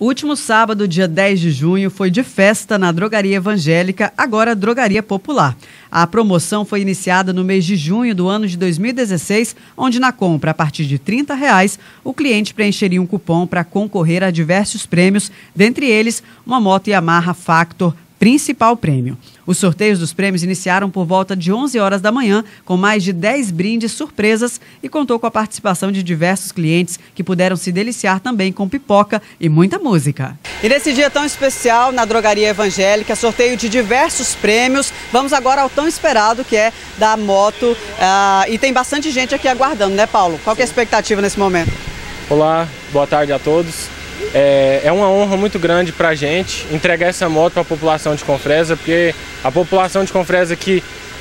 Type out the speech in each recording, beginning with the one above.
O último sábado, dia 10 de junho, foi de festa na Drogaria Evangélica, agora Drogaria Popular. A promoção foi iniciada no mês de junho do ano de 2016, onde na compra a partir de R$ 30, o cliente preencheria um cupom para concorrer a diversos prêmios, dentre eles uma moto Yamaha Factor, principal prêmio. Os sorteios dos prêmios iniciaram por volta de 11 horas da manhã, com mais de 10 brindes surpresas e contou com a participação de diversos clientes que puderam se deliciar também com pipoca e muita música. E nesse dia tão especial na Drogaria Evangélica, sorteio de diversos prêmios. Vamos agora ao tão esperado, que é da moto. E tem bastante gente aqui aguardando, né, Paulo? Qual que é a expectativa nesse momento? Olá, boa tarde a todos. É uma honra muito grande para a gente entregar essa moto para a população de Confresa, porque a população de Confresa aqui,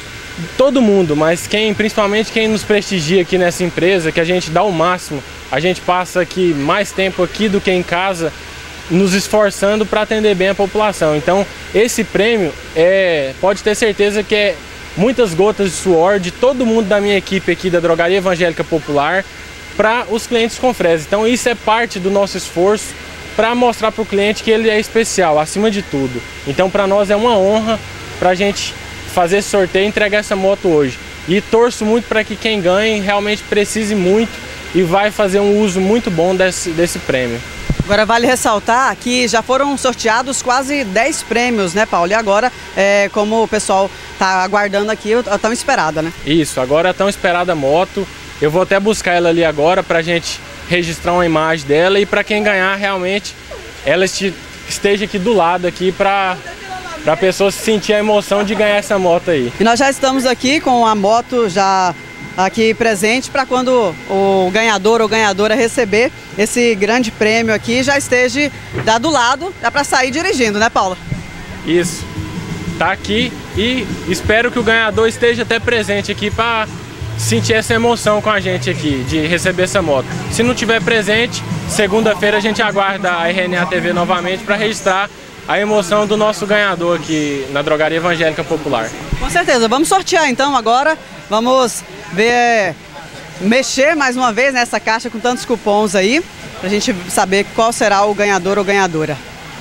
todo mundo, mas principalmente quem nos prestigia aqui nessa empresa, que a gente dá o máximo, a gente passa aqui mais tempo aqui do que em casa, nos esforçando para atender bem a população. Então esse prêmio pode ter certeza que é muitas gotas de suor de todo mundo da minha equipe aqui da Drogaria Evangélica Popular para os clientes Confresa. Então isso é parte do nosso esforço para mostrar para o cliente que ele é especial, acima de tudo. Então para nós é uma honra para a gente fazer esse sorteio e entregar essa moto hoje. E torço muito para que quem ganhe realmente precise muito e vai fazer um uso muito bom desse prêmio. Agora vale ressaltar que já foram sorteados quase 10 prêmios, né, Paulo? E agora, como o pessoal está aguardando aqui, a tão esperada, né? Isso, agora a tão esperada moto. Eu vou até buscar ela ali agora para a gente registrar uma imagem dela e para quem ganhar realmente ela esteja aqui do lado aqui para a pessoa sentir a emoção de ganhar essa moto aí. E nós já estamos aqui com a moto já aqui presente para quando o ganhador ou ganhadora receber esse grande prêmio aqui já esteja do lado, dá para sair dirigindo, né, Paula? Isso, tá aqui e espero que o ganhador esteja até presente aqui para sentir essa emoção com a gente aqui, de receber essa moto. Se não tiver presente, segunda-feira a gente aguarda a RNA TV novamente para registrar a emoção do nosso ganhador aqui na Drogaria Evangélica Popular. Com certeza, vamos sortear então agora, vamos ver, mexer mais uma vez nessa caixa com tantos cupons aí, pra gente saber qual será o ganhador ou ganhadora.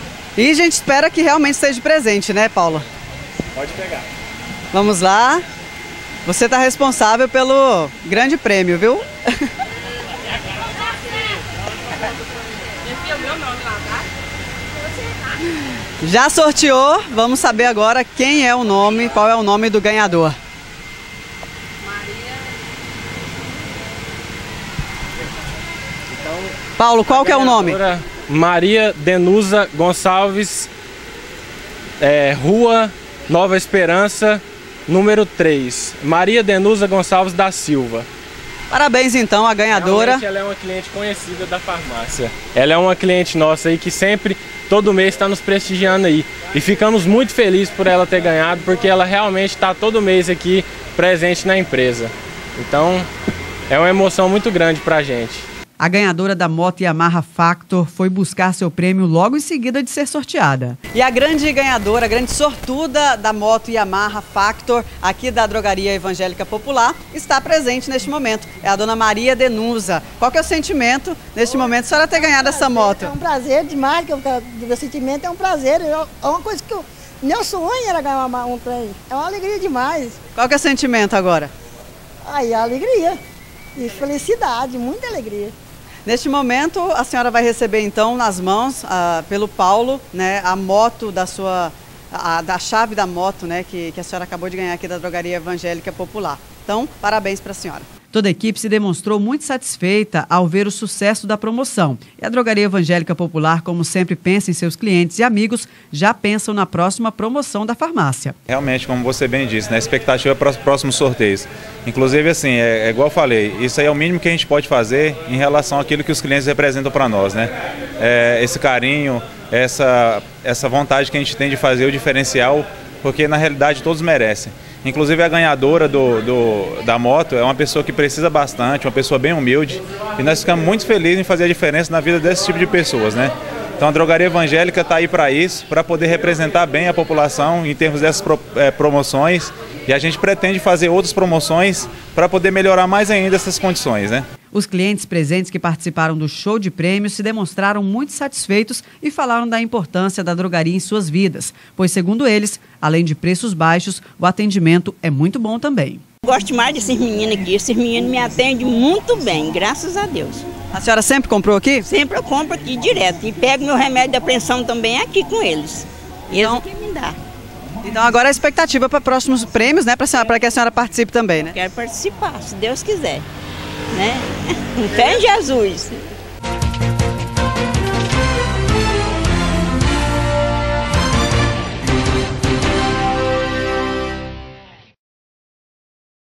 E a gente espera que realmente esteja presente, né, Paula? Pode pegar. Vamos lá. Você está responsável pelo grande prêmio, viu? Já sorteou, vamos saber agora quem é o nome, qual é o nome do ganhador. Paulo, qual que é o nome? Maria Denusa Gonçalves, Rua Nova Esperança, número 3, Maria Denusa Gonçalves da Silva. Parabéns então à ganhadora. Realmente ela é uma cliente conhecida da farmácia. Ela é uma cliente nossa aí que sempre, todo mês, está nos prestigiando aí. E ficamos muito felizes por ela ter ganhado, porque ela realmente está todo mês aqui presente na empresa. Então é uma emoção muito grande pra gente. A ganhadora da moto Yamaha Factor foi buscar seu prêmio logo em seguida de ser sorteada. E a grande ganhadora, a grande sortuda da moto Yamaha Factor, aqui da Drogaria Evangélica Popular, está presente neste momento. É a dona Maria Denusa. Qual que é o sentimento neste momento, a senhora ter ganhado essa moto? É um prazer demais, o meu sentimento é um prazer. É uma coisa que meu sonho era ganhar um trem. É uma alegria demais. Qual que é o sentimento agora? Aí, a alegria e felicidade, muita alegria. Neste momento, a senhora vai receber então nas mãos, pelo Paulo, né, a moto da chave da moto, né, que a senhora acabou de ganhar aqui da Drogaria Evangélica Popular. Então, parabéns para a senhora. Toda a equipe se demonstrou muito satisfeita ao ver o sucesso da promoção. E a Drogaria Evangélica Popular, como sempre pensa em seus clientes e amigos, já pensam na próxima promoção da farmácia. Realmente, como você bem disse, né, a expectativa para os próximos sorteios. Inclusive, assim, é igual eu falei, isso aí é o mínimo que a gente pode fazer em relação àquilo que os clientes representam para nós, né? Esse carinho, essa vontade que a gente tem de fazer o diferencial, porque na realidade todos merecem. Inclusive a ganhadora da moto é uma pessoa que precisa bastante, uma pessoa bem humilde, e nós ficamos muito felizes em fazer a diferença na vida desse tipo de pessoas, né? Então a Drogaria Evangélica está aí para isso, para poder representar bem a população em termos dessas promoções, e a gente pretende fazer outras promoções para poder melhorar mais ainda essas condições, né? Os clientes presentes que participaram do show de prêmios se demonstraram muito satisfeitos e falaram da importância da drogaria em suas vidas, pois, segundo eles, além de preços baixos, o atendimento é muito bom também. Gosto mais desses meninos aqui, esses meninos me atendem muito bem, graças a Deus. A senhora sempre comprou aqui? Sempre eu compro aqui direto e pego meu remédio da pressão também aqui com eles. Eles que me dão. Então agora a expectativa para próximos prêmios, né, para que a senhora participe também, né? Quero participar, se Deus quiser, né? Fé em Jesus.